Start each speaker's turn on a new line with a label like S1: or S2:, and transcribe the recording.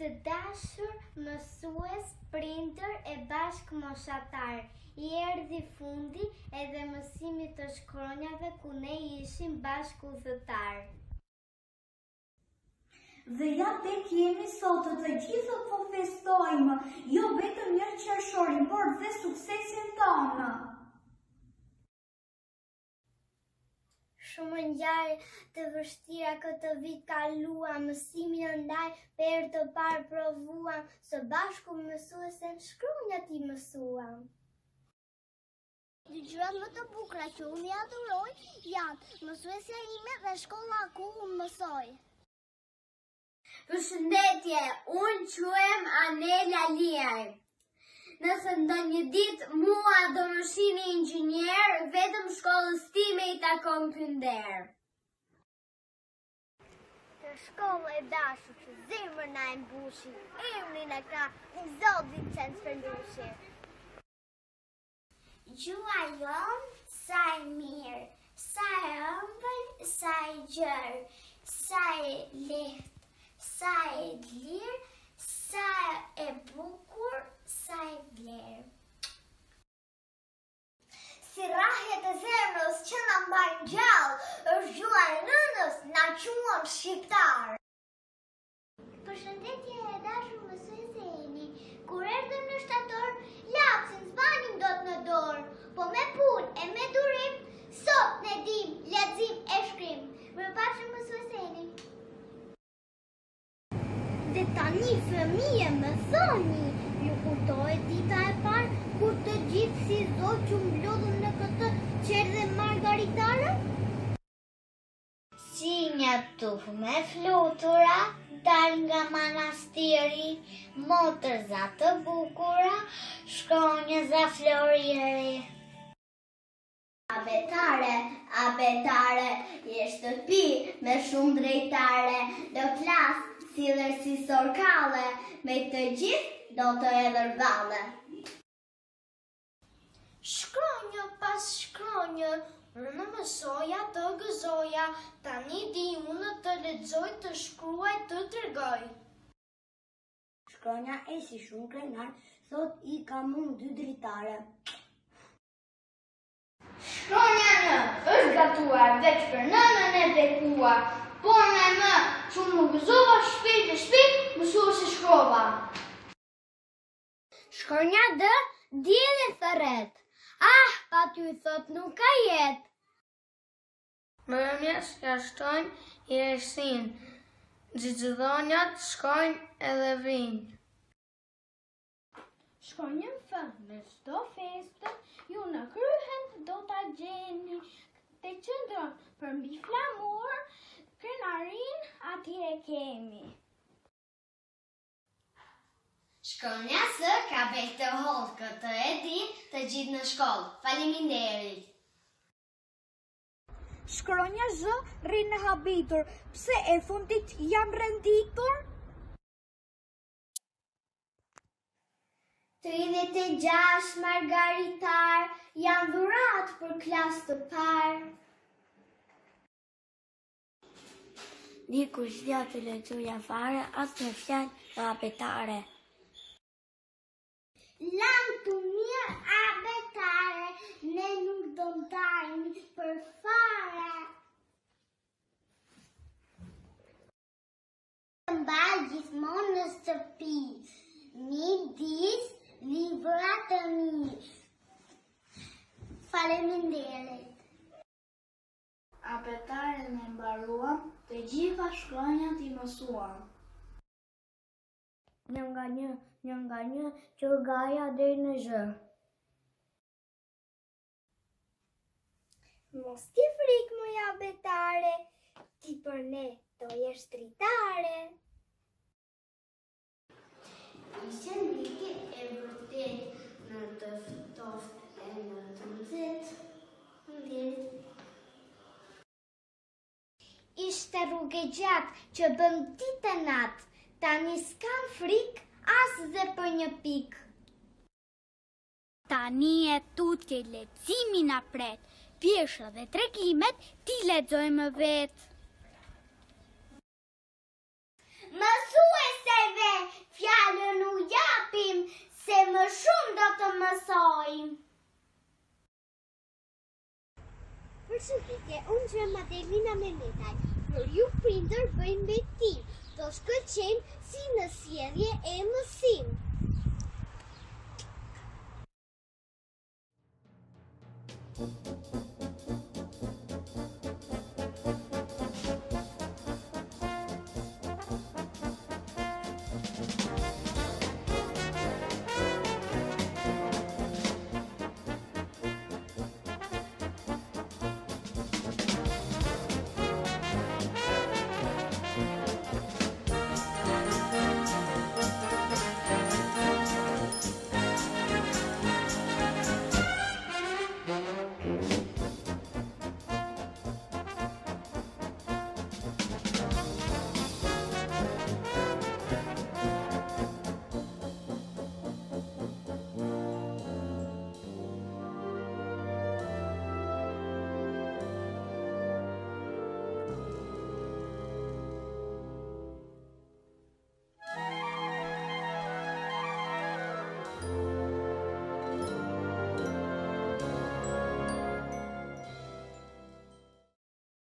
S1: Të dashur mësues, prindër e bashkëmoshatar, i erdhi fundi edhe mësimit të shkronjave ku ne ishim bashkëudhëtar.
S2: Dhe ja tek jemi sot, të gjithë po festojmë, jo vetëm një qershorin, por dhe suksesin tonë.
S1: Shumë ngjarje të vështira këtë vit kaluam, mësimin e ndaj për të parë provuam, së bashku mësuesen shkronjat i mësuam.
S3: Gjërat më të bukura që unë ja adhuroj janë mësuesja ime dhe shkolla ku unë mësoj.
S1: Përshëndetje, unë quhem Anela Liaj. Nëse ndonjë ditë mua do më shihni inxhinier, vetëm shkollës time i takon ky nder.
S3: Të shkollë e dashur që zemër na e mbushi, emrin e ka Zot Vincent Fendushi.
S1: Gjua jon sa e mirë, sa e ëmbël, sa e gjerë, sa e lehtë, sa e lirë, sa e bukur, sa e vlerë.
S3: Si rrahjet e zemrës që na mbajnë gjallë, është gjua e nënës, na quam shqiptar. Përshëndetje e dashur mësuese jeni, kur erdhëm në shtator, lapsin zbanim dot në dorë, po me punë e me durim, sot ne dim lexim e shkrim. Mirëpafshim mësuese jeni.
S1: Dhe tani fëmijë më thoni, ju kujtohet dita e parë kur të gjithë si zot që mblodhën në këtë qerë dhe margaritare? Si një tufë me flutura, dal nga manastiri, motërza të bukura, shkronjëza floriri. Abetare, je shtëpi me shumë drejtare, do klasë siller si sorkale, me të gjithë do të edhër valle.
S3: Shkronjë pas shkronjë, unë mësoja të gëzoja, tani di unë të lexoj, të shkruaj, të tregoj.
S2: Shkronja e si shumë krenar, thot i kam unë 2 dritare.
S1: Shkronja në është gatuar, veç për nënën e bekuar, por me më që më gëzova shpejt e shpejt, mësua se shkrova. Shkronja dë, diell e thërret, pa ty thot nuk ka jet.
S4: Mbrëmjes ja shtojnë i ersin, xixëdhonjat shkojnë edhe vinë.
S1: Shkronjën fë në çdo festë, ju në kryhen do ta gjeni, te qëndron për mbi flamur, krenarin atje kemi. Shkronja së ka vetë të hollë, këtë e din të gjithë në shkollë. Faleminderit.
S2: Shkronja zë rrinë në habitur, pse e fundit jam renditur?
S1: 36 margaritar, janë dhurat për klasë të parë.
S2: Dikush s'ja të lexoja fare, as në fjalë të abetare.
S1: Lam të mirë abetare, ne nuk do ndajmi për fare. Mbaj gjithmonë në shtëpi, midis libra të mirë. Faleminderit.
S4: Abetaren e mbaruam, të gjitha shkronjat i mësuam.
S2: Një nga një, që gaja deri në zë.
S1: Mos ti frikë më abetare, ti për ne do jesh dritare. Ishte ndike e vërtet në të ftoft e në të mëzit. Ishte rrugë gjatë që bëm ditë e natë, tani s'kam frikë as dhe për një pikë.
S3: Tani e tutje leximin a pret, pjeshët dhe tregimet ti lexojmë vetë.
S1: Mësueseve, se më shumë do të mësojmë.
S3: Përshëndetje, unë jam Adelina Menetaj. Për ju prindër bëjmë betim, do shkëlqejmë si në sjellje e mësim.